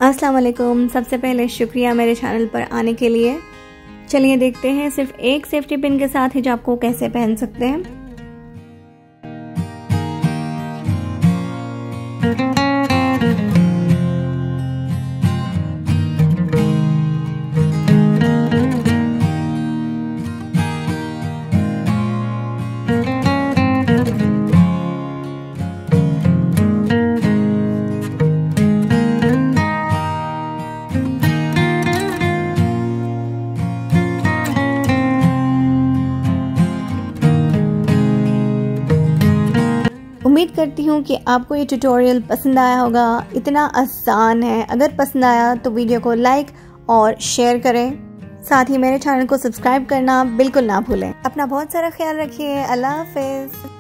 अस्सलाम वालेकुम। सबसे पहले शुक्रिया मेरे चैनल पर आने के लिए। चलिए देखते हैं सिर्फ एक सेफ्टी पिन के साथ हिजाब को कैसे पहन सकते हैं। उम्मीद करती हूँ कि आपको ये ट्यूटोरियल पसंद आया होगा। इतना आसान है। अगर पसंद आया तो वीडियो को लाइक और शेयर करें। साथ ही मेरे चैनल को सब्सक्राइब करना बिल्कुल ना भूलें। अपना बहुत सारा ख्याल रखिए। अल्लाह हाफिज़।